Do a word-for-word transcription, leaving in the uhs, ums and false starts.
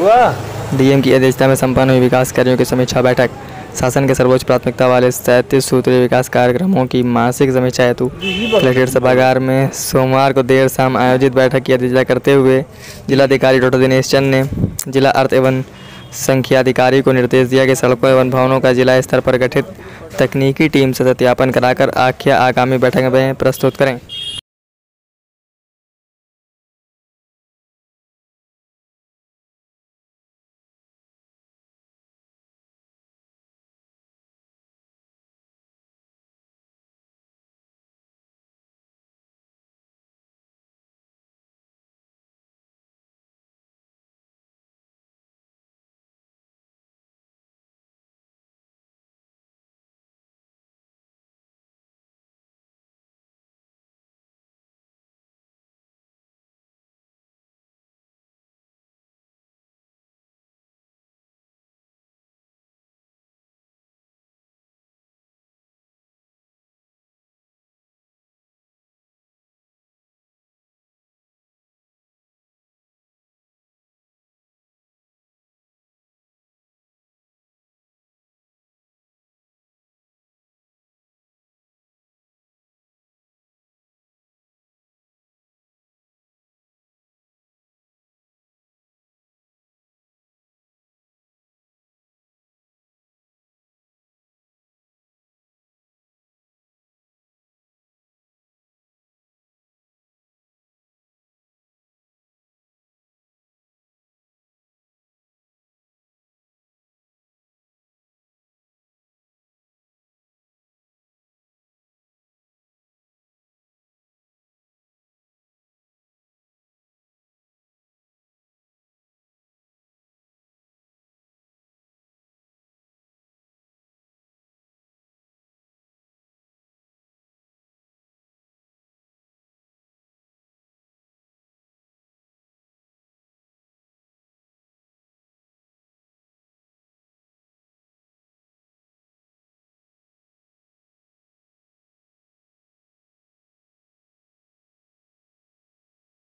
DM की अध्यक्षता में संपन्न हुई विकास कार्यों की समीक्षा बैठक। शासन के सर्वोच्च प्राथमिकता वाले सैंतीस सूत्रीय विकास कार्यक्रमों की मासिक समीक्षा हेतु कलेक्ट्रेट सभागार में सोमवार को देर शाम आयोजित बैठक की अध्यक्षता करते हुए जिलाधिकारी डॉक्टर दिनेश चंद ने जिला अर्थ एवं संख्याधिकारी को निर्देश दिया कि सड़कों एवं भवनों का जिला स्तर पर गठित तकनीकी टीम से सत्यापन कराकर आख्या आगामी बैठक में प्रस्तुत करें।